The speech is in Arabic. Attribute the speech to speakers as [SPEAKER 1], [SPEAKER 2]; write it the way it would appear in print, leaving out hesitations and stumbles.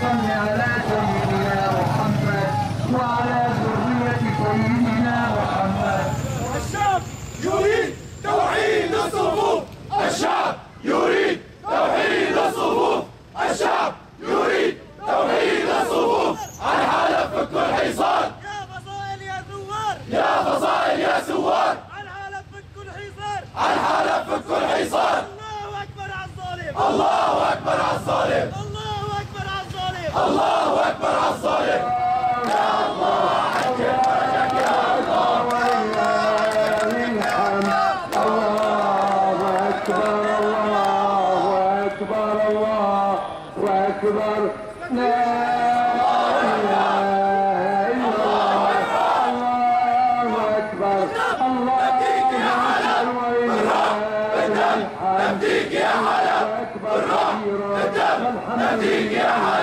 [SPEAKER 1] صل على سيدنا محمد وعلى ذرية سيدنا محمد.
[SPEAKER 2] الشعب يريد توحيد الصفوف. الشعب يريد توحيد الصفوف. الشعب يريد توحيد الصفوف. الحالة فك الحصار.
[SPEAKER 3] يا فصائل يا ثوار.
[SPEAKER 2] يا فصائل يا ثوار.
[SPEAKER 3] الحالة فك الحصار.
[SPEAKER 2] الحالة فك الحصار.
[SPEAKER 3] الله أكبر على الظالم.
[SPEAKER 2] الله أكبر على الظالم.
[SPEAKER 3] الله أكبر على الظالم.
[SPEAKER 2] الله أكبر على الظالم. يا الله عجل فرجك يا الله.
[SPEAKER 1] ولله الحمد. الله أكبر الله أكبر الله أكبر. لا إله إلا الله. الله أكبر. الله
[SPEAKER 2] نبديك يا هلا بالدم. نبديك يا هلا بالرب بالدم. نبديك يا هلا